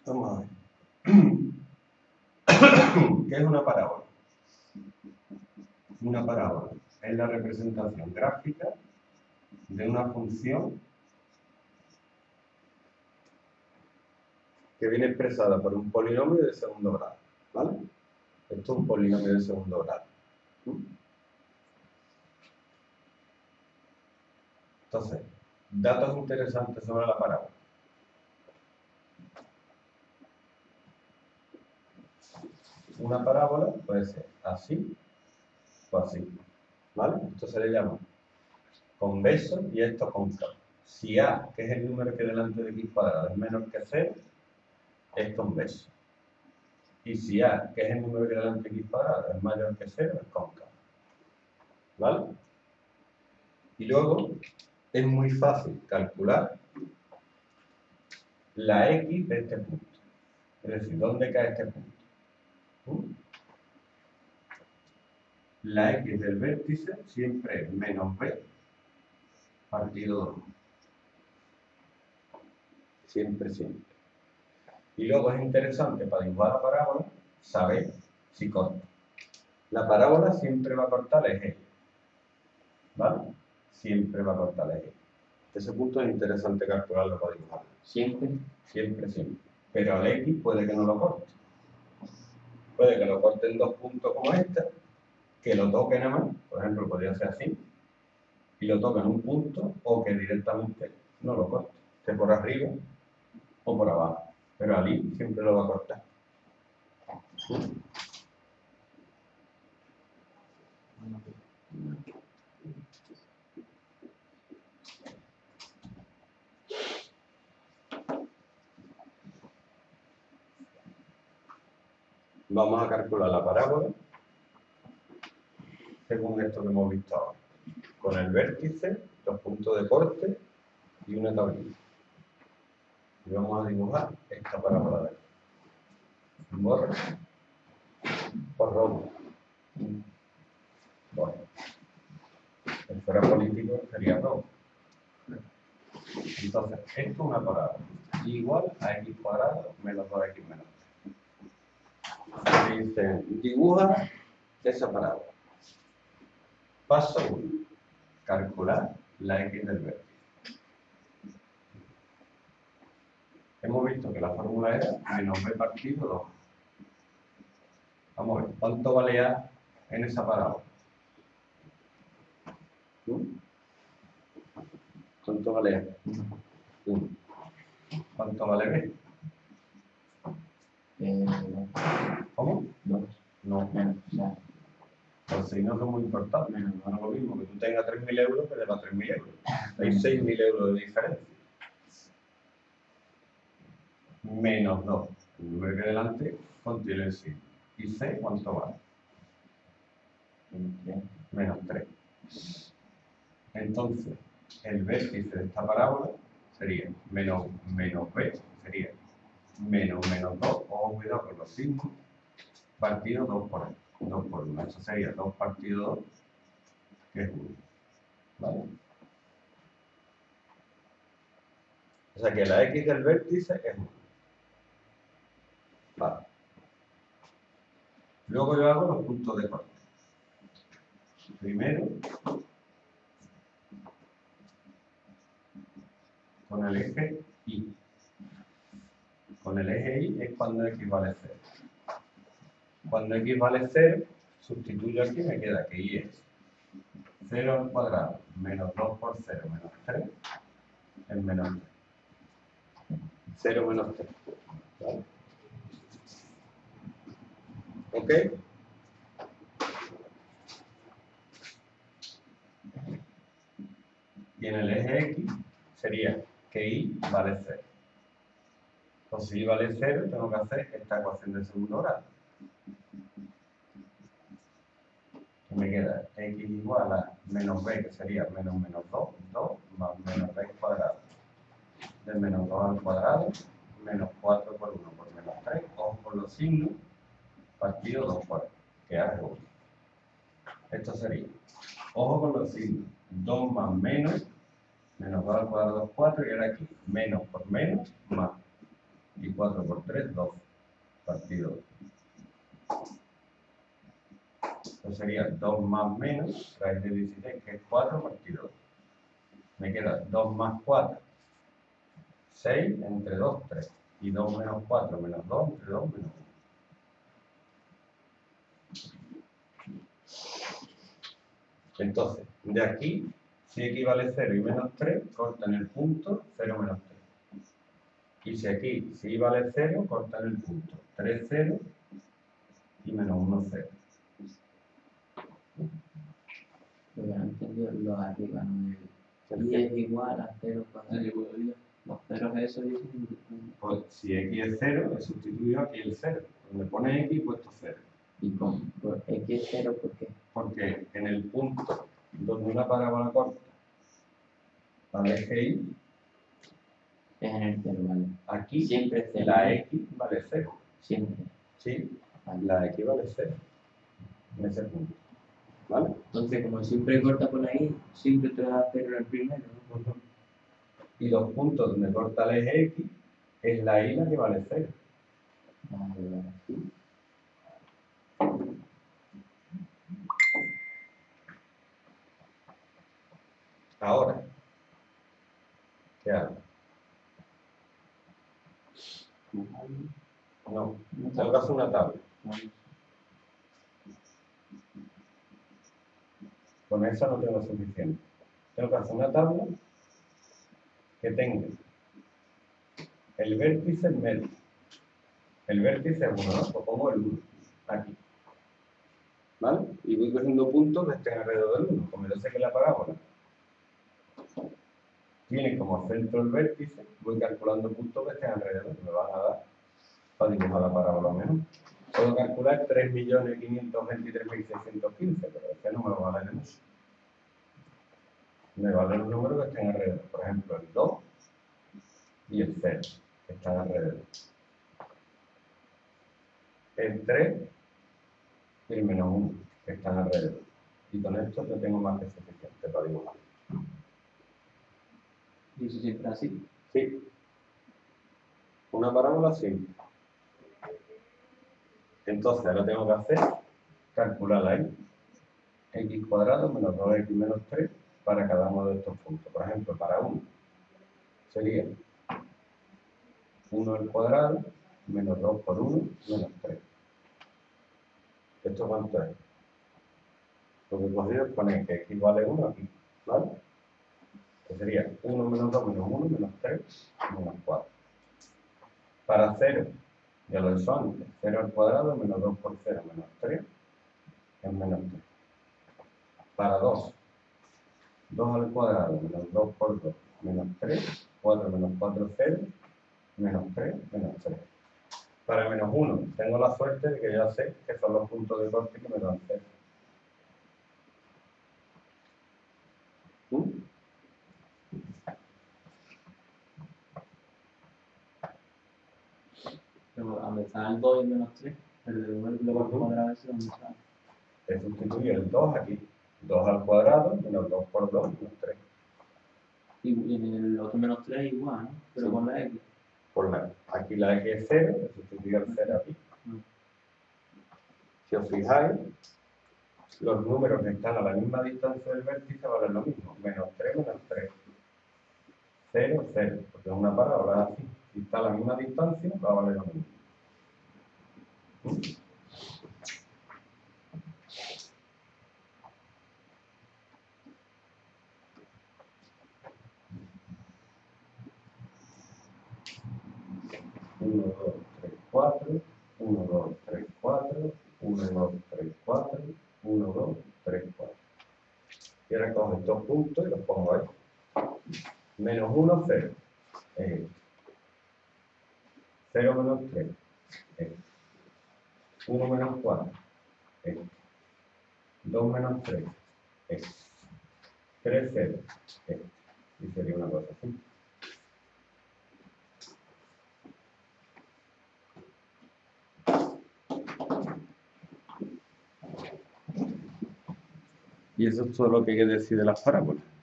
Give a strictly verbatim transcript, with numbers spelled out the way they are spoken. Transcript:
Vamos a ver. ¿Qué es una parábola? Una parábola es la representación gráfica de una función que viene expresada por un polinomio de segundo grado, ¿vale? Esto es un polinomio de segundo grado. Entonces, datos interesantes sobre la parábola. Una parábola puede ser así o así, ¿vale? Esto se le llama convexo y esto cóncavo. Si A, que es el número que delante de x cuadrado es menor que cero, es convexo. Y si A, que es el número que delante de x cuadrado es mayor que cero, es cóncavo. ¿Vale? Y luego es muy fácil calcular la x de este punto. Es decir, ¿dónde cae este punto? ¿Mm? La x del vértice siempre es menos b partido dos. Siempre, siempre. Y luego es interesante para dibujar la parábola saber si corta. La parábola siempre va a cortar el eje. ¿Vale? Siempre va a cortar el eje. Ese punto es interesante calcularlo para dibujarlo. Siempre. Siempre, siempre. Pero al X puede que no lo corte. Puede que lo corte en dos puntos como este, que lo toque nada más, por ejemplo, podría ser así, y lo toque en un punto, o que directamente no lo corte, esté por arriba o por abajo. Pero al Y siempre lo va a cortar. Vamos a calcular la parábola según esto que hemos visto ahora, con el vértice, los puntos de corte y una tablilla. Y vamos a dibujar esta parábola de aquí. Borra, por robo. Bueno, si fuera político sería robo. Entonces, esto es una parábola igual a x cuadrado menos dos x menos tres. Dice, dibuja esa parábola. Paso uno. Calcular la x del vértice. Hemos visto que la fórmula era menos b partido dos. Vamos a ver, ¿cuánto vale A en esa parábola? ¿Cuánto vale A? uno. ¿Cuánto vale B? Eh, ¿Cómo? dos. No. Menos. O sea, Los signos son muy importantes. menos. No es lo mismo que tú tengas tres mil euros que debas tres mil euros. Hay seis mil euros de diferencia. Menos dos. El número que delante contiene el signo. ¿Y C cuánto vale? Menos tres. Menos tres. Entonces, el vértice de esta parábola sería menos, menos B, sería menos menos dos, ojo cuidado con los signos, partido dos por dos por uno. Eso sería dos partido dos, que es uno. ¿Vale? O sea que la X del vértice es uno. Vale. Luego yo hago los puntos de corte. Primero, con el eje Y. Con el eje Y es cuando X vale cero. Cuando X vale cero, sustituyo aquí y me queda que Y es cero al cuadrado menos dos por cero menos tres es menos tres. cero menos tres. ¿Vale? ¿Ok? Y en el eje X sería que Y vale cero. Entonces, si Y vale cero, tengo que hacer esta ecuación de segundo grado. Y me queda X igual a menos B, que sería menos menos dos, dos más menos B cuadrado. De menos dos al cuadrado, menos cuatro por uno por menos tres, ojo con los signos, partido dos por uno, que es uno. Esto sería, ojo con los signos, dos más menos, menos dos al cuadrado es cuatro, y ahora aquí, menos por menos, más. Y cuatro por tres, doce. Partido dos. Esto sería dos más menos, raíz de dieciséis, que es cuatro partido dos. Me queda dos más cuatro, seis, entre dos, tres. Y dos menos cuatro menos dos, entre dos menos uno. Entonces, de aquí, si x vale cero y menos tres, cortan el punto cero menos tres. Y si aquí, si y vale cero, cortan el punto tres, cero y menos uno, cero. Lo que no entiendo es lo de arriba, ¿no? Y es igual a cero cuadrado. Los ceros eso y eso. Pues si x es cero, he sustituido aquí el cero. Donde pone x, he puesto cero. ¿Y con por x es cero por qué? Porque en el punto donde una parábola corta al eje y, Es en el cero, ¿vale? aquí Siempre es cero. la x vale cero. Siempre. Sí, Vale. la x vale cero. En ese punto. ¿Vale? Entonces, como siempre corta por ahí, siempre te va a cero el primero, ¿no? Uh-huh. Y los puntos donde corta el eje x es la y la que vale cero. Vale, vale. Ahora, ¿qué hago? No, tengo que hacer una tabla. Con eso no tengo suficiente. Tengo que hacer una tabla que tenga el vértice en medio. El vértice es uno, ¿no? Pues pongo el uno aquí. ¿Vale? Y voy cogiendo puntos que estén alrededor del uno. Como yo sé que la parábola tiene como centro el vértice, voy calculando puntos que estén alrededor, que me van a dar para dibujar la parábola menos. Puedo calcular tres millones quinientos veintitrés mil seiscientos quince, pero este no me va a valer mucho. Me valen los números que estén alrededor. Por ejemplo, el dos y el cero, que están alrededor. El tres y el menos uno, que están alrededor. Y con esto yo tengo más que suficiente para dibujar. ¿Y eso siempre así? Sí. Una parábola simple. Entonces ahora tengo que hacer, calcular la y. X cuadrado menos dos x menos tres para cada uno de estos puntos. Por ejemplo, para uno sería uno al cuadrado menos dos por uno menos tres. ¿Esto cuánto es? Lo que he cogido es poner que x vale uno aquí, ¿vale? Que sería uno menos dos menos uno menos tres menos cuatro. Para cero, ya lo he hecho antes, cero al cuadrado menos dos por cero menos tres es menos tres. Para dos, dos al cuadrado menos dos por dos menos tres, cuatro menos cuatro, cero, menos tres, menos tres. Para menos uno, tengo la suerte de que ya sé que son los puntos de corte que me dan cero. ¿Mm? Pero donde está el dos y menos tres, el de uno y luego al cuadrado ese, ¿dónde está? He sustituido el dos aquí. dos al cuadrado menos dos por dos menos tres. Y en el otro menos tres igual, ¿no? Pero Sí. con la x. Por la, aquí la x es cero, he sustituido el cero aquí. Mm. Si os fijáis, los números que están a la misma distancia del vértice valen lo mismo. Menos tres, menos tres. cero, cero. Porque es una parábola así. Si está a la misma distancia, va a valer lo mismo. uno, dos, tres, cuatro. uno, dos, tres, cuatro. uno, dos, tres, cuatro. uno, dos, tres, cuatro. Y ahora cojo estos puntos y los pongo ahí. Menos uno, cero. Eh, cero menos tres. Eh. uno menos cuatro. Eh. dos menos tres. Eh. tres, cero. Eh. Y sería una cosa así. Y eso es todo lo que hay que decir de las parábolas.